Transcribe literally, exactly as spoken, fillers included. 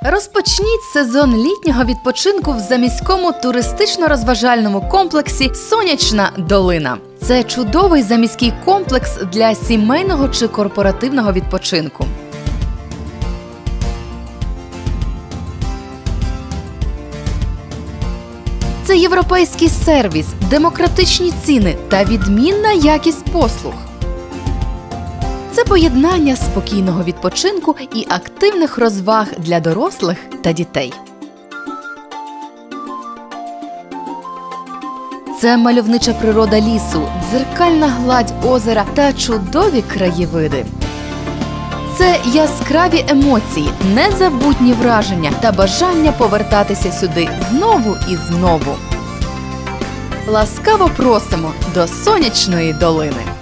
Розпочніть сезон літнього відпочинку в заміському туристично-розважальному комплексі «Сонячна долина». Це чудовий заміський комплекс для сімейного чи корпоративного відпочинку. Це європейський сервіс, демократичні ціни та відмінна якість послуг. Це поєднання спокійного відпочинку і активних розваг для дорослих та дітей. Це мальовнича природа лісу, дзеркальна гладь озера та чудові краєвиди. Це яскраві емоції, незабутні враження та бажання повертатися сюди знову і знову. Ласкаво просимо до Сонячної долини!